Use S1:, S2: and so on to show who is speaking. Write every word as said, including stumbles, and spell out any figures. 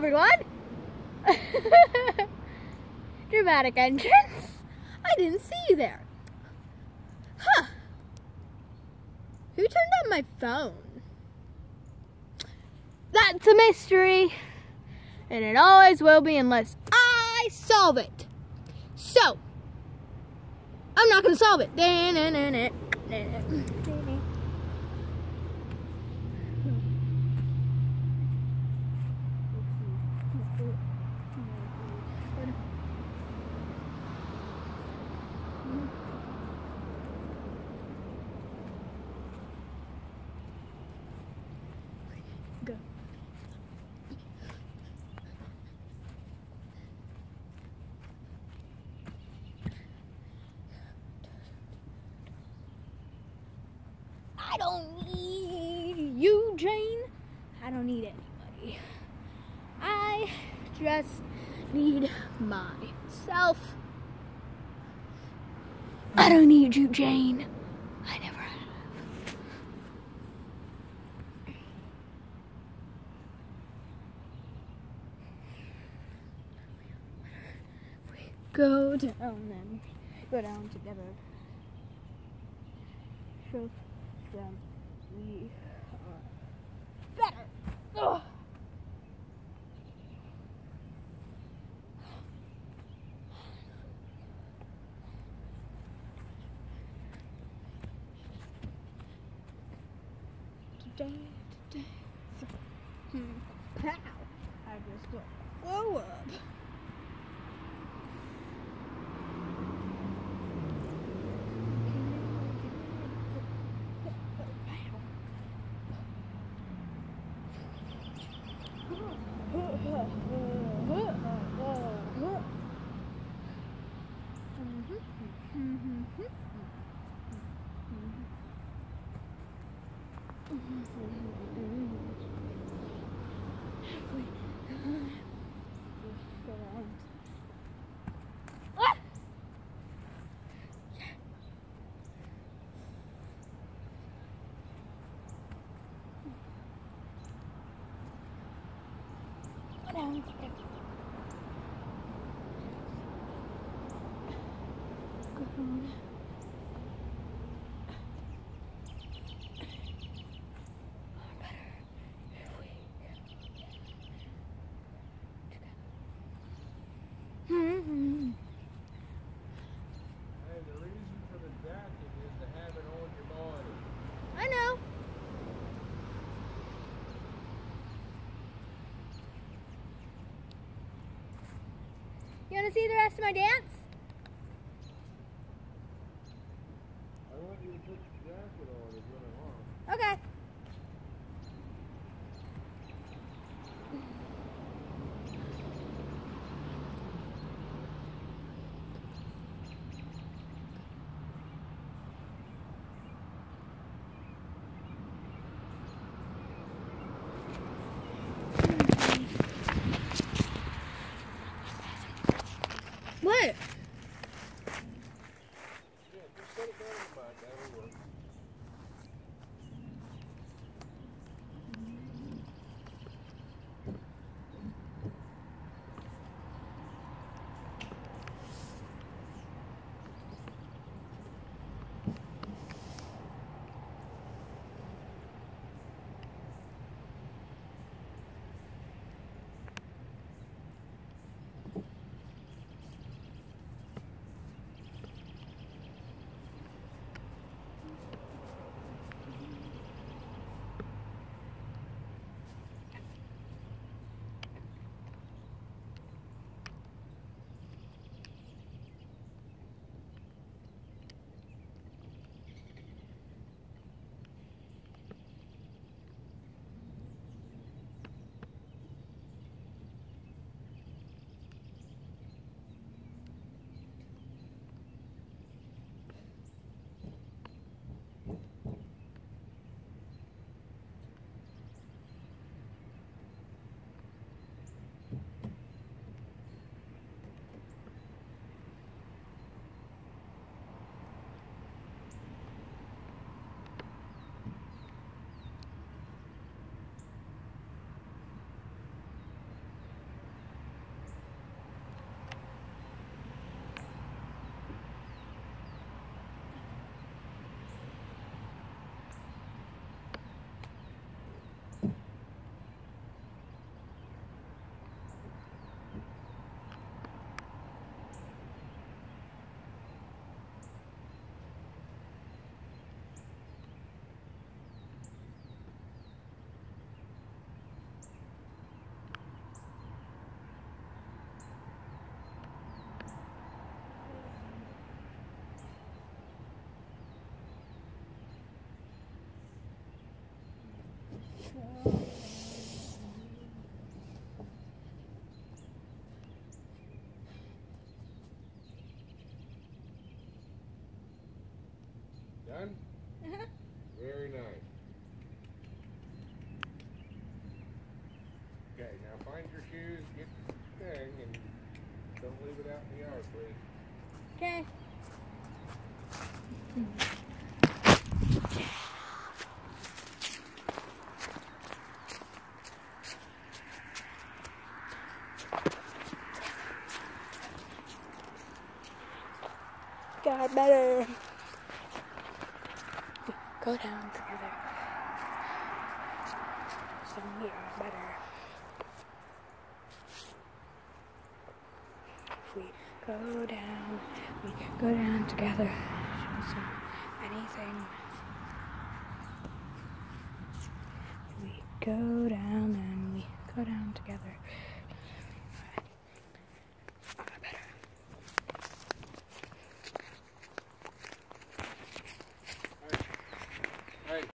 S1: everyone! Dramatic entrance? I didn't see you there. Huh. Who turned on my phone? That's a mystery. And it always will be unless I solve it. So, I'm not going to solve it. Go. I don't need you, Jane. I don't need anybody. I just need myself. I don't need you, Jane. I never have. We go down and go down together. Show them we are better. Ugh. Today, today, hmm. Pow! I just blow up. I know. You want to see the rest of my dance?
S2: I want you to put the jacket on is what I want.
S1: Okay. What?
S2: Yeah, just set it down in the back, that'll work. Done?
S1: Uh-huh.
S2: Very nice. Okay, now find your shoes, get the thing, and don't leave it out in the yard, please.
S1: Okay. Got better. Go down together. So we are better. If we go down, we go down together. So anything. If we go down and we go down together.